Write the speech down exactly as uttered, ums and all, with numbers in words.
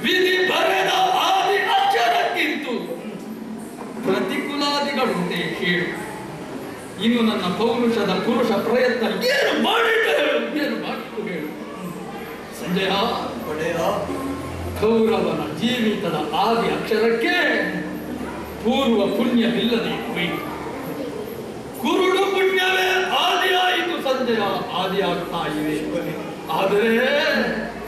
ವಿಧಿ ಬರೆದ ಆದಿ ಅಕ್ಷರಕ್ಕಿಂತೂ ಪ್ರತಿಕೂಲಾದಿಗಳುಂಟೆ ಹೇಳು. ಇನ್ನು ನನ್ನ ಪೌರುಷದ ಪುರುಷ ಪ್ರಯತ್ನ ಏನು ಮಾಡಿಟ್ಟು ಹೇಳು, ಏನು ಮಾಡಿಟ್ಟು ಹೇಳು. ಸಂಜಯ ಒಡೆಯ, ಕೌರವನ ಜೀವಿತದ ಆದಿ ಅಕ್ಷರಕ್ಕೆ ಪೂರ್ವ ಪುಣ್ಯವಿಲ್ಲದೆ ಹೋಯಿತು. ಕುರುಡು ಪುಣ್ಯವೇ ಆದಿಯಾಯಿತು. ಸಂಜಯ, ಆದಿಯಾಗ್ತಾ ಇವೆ. ಆದರೆ